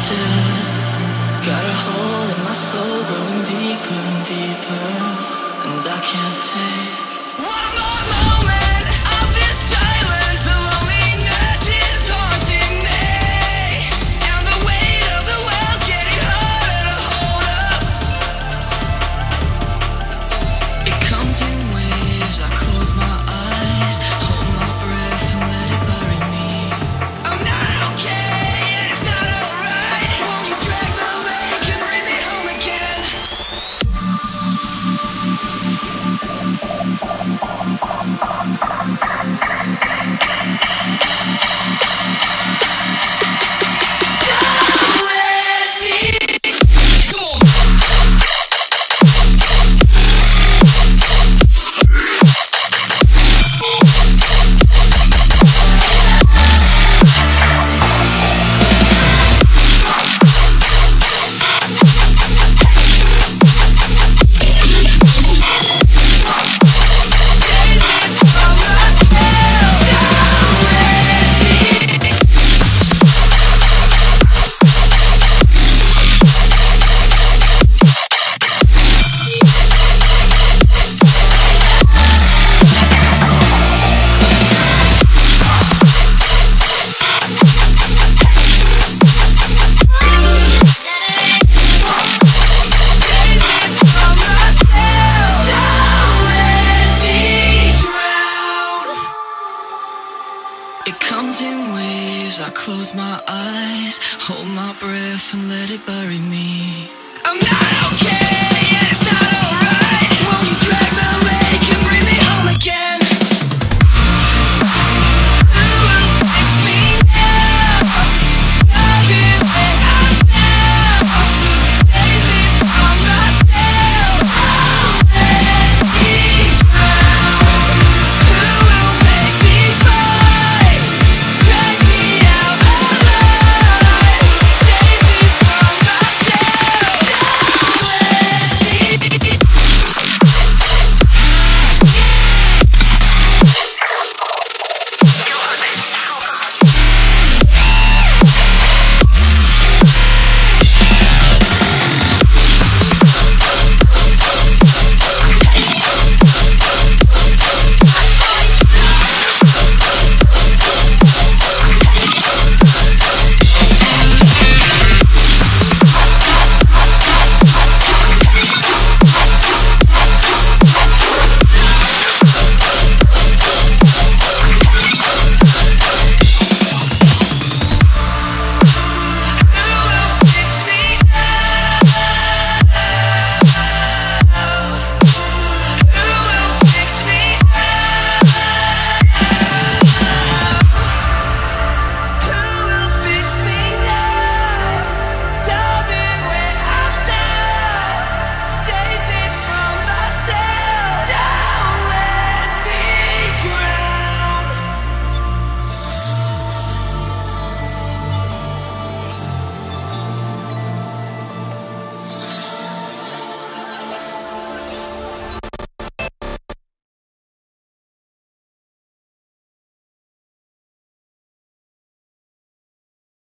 Got a hole in my soul growing deeper and deeper, and I can't take one more moment of this silence. The loneliness is haunting me, and the weight of the world's getting harder to hold up. It comes in waves, I close my eyes, hold my breath and let it bury me. I'm not okay. It comes in waves, I close my eyes, hold my breath and let it bury me. I'm not okay.